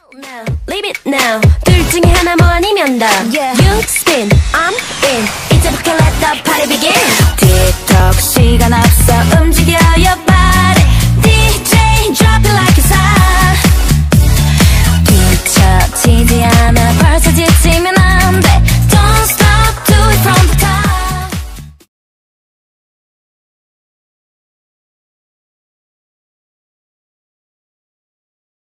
Leave it now. 둘 중에 하나 뭐 아니면 다. You spin, I'm in.